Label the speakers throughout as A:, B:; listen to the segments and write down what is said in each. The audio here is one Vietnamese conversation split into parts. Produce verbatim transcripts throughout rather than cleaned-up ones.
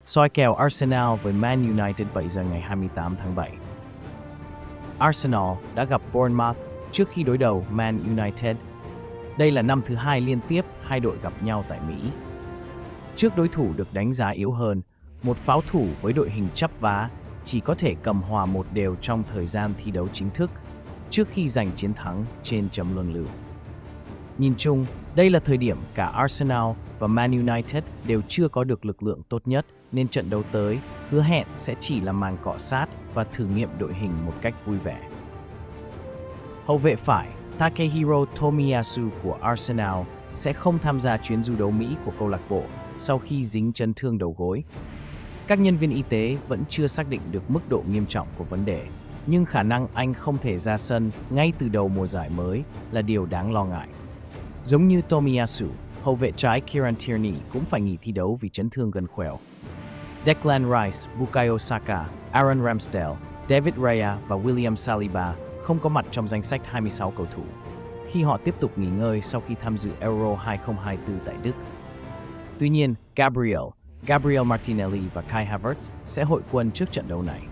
A: Soi kèo Arsenal với Man United bảy giờ ngày hai mươi tám tháng bảy. Arsenal đã gặp Bournemouth trước khi đối đầu Man United. Đây là năm thứ hai liên tiếp hai đội gặp nhau tại Mỹ. Trước đối thủ được đánh giá yếu hơn, một pháo thủ với đội hình chắp vá chỉ có thể cầm hòa một đều trong thời gian thi đấu chính thức trước khi giành chiến thắng trên chấm luân lưu. Nhìn chung, đây là thời điểm cả Arsenal và Man United đều chưa có được lực lượng tốt nhất, nên trận đấu tới hứa hẹn sẽ chỉ là màn cọ sát và thử nghiệm đội hình một cách vui vẻ. Hậu vệ phải Takehiro Tomiyasu của Arsenal sẽ không tham gia chuyến du đấu Mỹ của câu lạc bộ sau khi dính chấn thương đầu gối. Các nhân viên y tế vẫn chưa xác định được mức độ nghiêm trọng của vấn đề, nhưng khả năng anh không thể ra sân ngay từ đầu mùa giải mới là điều đáng lo ngại. Giống như Tomiyasu, hậu vệ trái Kieran Tierney cũng phải nghỉ thi đấu vì chấn thương gần khuỷu. Declan Rice, Bukayo Saka, Aaron Ramsdale, David Raya và William Saliba không có mặt trong danh sách hai mươi sáu cầu thủ khi họ tiếp tục nghỉ ngơi sau khi tham dự Euro hai không hai tư tại Đức. Tuy nhiên, Gabriel, Gabriel Martinelli và Kai Havertz sẽ hội quân trước trận đấu này.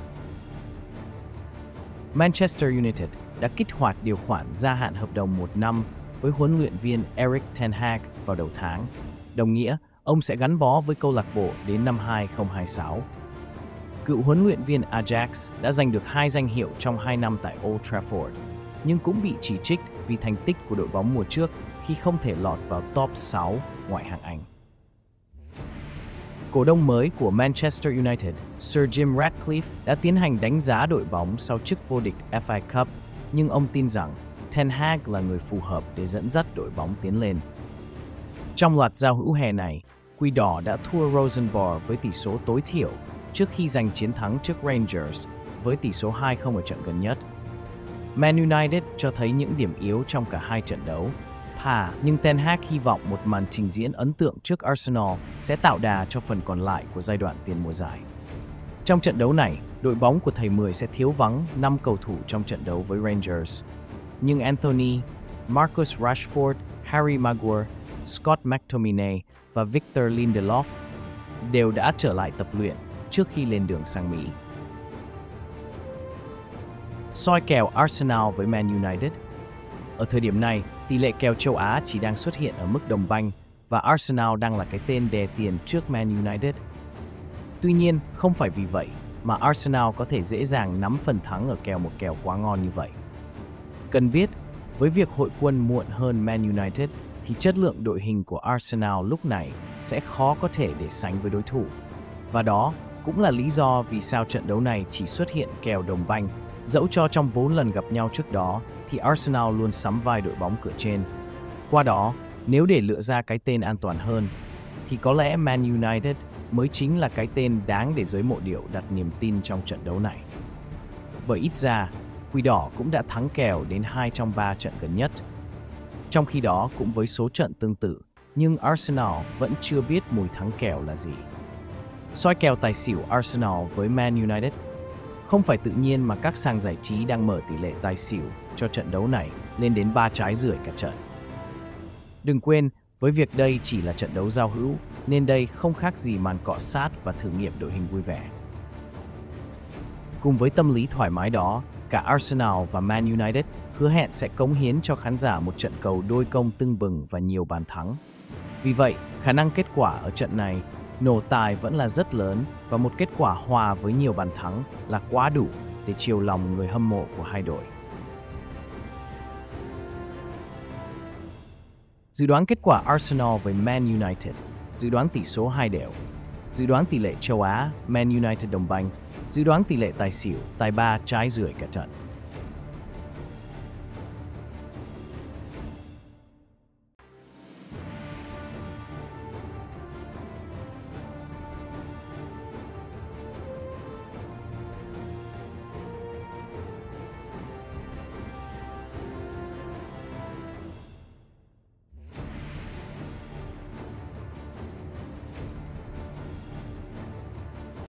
A: Manchester United đã kích hoạt điều khoản gia hạn hợp đồng một năm với huấn luyện viên Erik ten Hag vào đầu tháng, đồng nghĩa ông sẽ gắn bó với câu lạc bộ đến năm hai không hai sáu. Cựu huấn luyện viên Ajax đã giành được hai danh hiệu trong hai năm tại Old Trafford, nhưng cũng bị chỉ trích vì thành tích của đội bóng mùa trước khi không thể lọt vào top sáu ngoại hạng Anh. Cổ đông mới của Manchester United, Sir Jim Ratcliffe, đã tiến hành đánh giá đội bóng sau chức vô địch ép a Cup, nhưng ông tin rằng Ten Hag là người phù hợp để dẫn dắt đội bóng tiến lên. Trong loạt giao hữu hè này, Quỷ Đỏ đã thua Rosenborg với tỷ số tối thiểu trước khi giành chiến thắng trước Rangers với tỷ số hai không ở trận gần nhất. Man United cho thấy những điểm yếu trong cả hai trận đấu. Hà, nhưng Ten Hag hy vọng một màn trình diễn ấn tượng trước Arsenal sẽ tạo đà cho phần còn lại của giai đoạn tiền mùa giải. Trong trận đấu này, đội bóng của thầy Mười sẽ thiếu vắng năm cầu thủ trong trận đấu với Rangers. Nhưng Anthony, Marcus Rashford, Harry Maguire, Scott McTominay và Victor Lindelof đều đã trở lại tập luyện trước khi lên đường sang Mỹ. Soi kèo Arsenal với Man United. Ở thời điểm này, tỷ lệ kèo châu Á chỉ đang xuất hiện ở mức đồng banh và Arsenal đang là cái tên đè tiền trước Man United. Tuy nhiên, không phải vì vậy mà Arsenal có thể dễ dàng nắm phần thắng ở kèo một kèo quá ngon như vậy. Cần biết, với việc hội quân muộn hơn Man United thì chất lượng đội hình của Arsenal lúc này sẽ khó có thể để sánh với đối thủ. Và đó cũng là lý do vì sao trận đấu này chỉ xuất hiện kèo đồng banh, dẫu cho trong bốn lần gặp nhau trước đó thì Arsenal luôn sắm vai đội bóng cửa trên. Qua đó, nếu để lựa ra cái tên an toàn hơn, thì có lẽ Man United mới chính là cái tên đáng để giới mộ điệu đặt niềm tin trong trận đấu này. Bởi ít ra, Quỷ Đỏ cũng đã thắng kèo đến hai trong ba trận gần nhất. Trong khi đó cũng với số trận tương tự, nhưng Arsenal vẫn chưa biết mùi thắng kèo là gì. Soi kèo tài xỉu Arsenal với Man United. Không phải tự nhiên mà các sàn giải trí đang mở tỷ lệ tài xỉu cho trận đấu này lên đến ba trái rưỡi cả trận. Đừng quên, với việc đây chỉ là trận đấu giao hữu, nên đây không khác gì màn cọ sát và thử nghiệm đội hình vui vẻ. Cùng với tâm lý thoải mái đó, cả Arsenal và Man United hứa hẹn sẽ cống hiến cho khán giả một trận cầu đôi công tưng bừng và nhiều bàn thắng. Vì vậy, khả năng kết quả ở trận này nổ tài vẫn là rất lớn và một kết quả hòa với nhiều bàn thắng là quá đủ để chiều lòng người hâm mộ của hai đội. Dự đoán kết quả Arsenal với Man United. Dự đoán tỷ số hai đều. Dự đoán tỷ lệ châu Á Man United đồng banh. Dự đoán tỷ lệ tài xỉu tài ba trái rưỡi cả trận.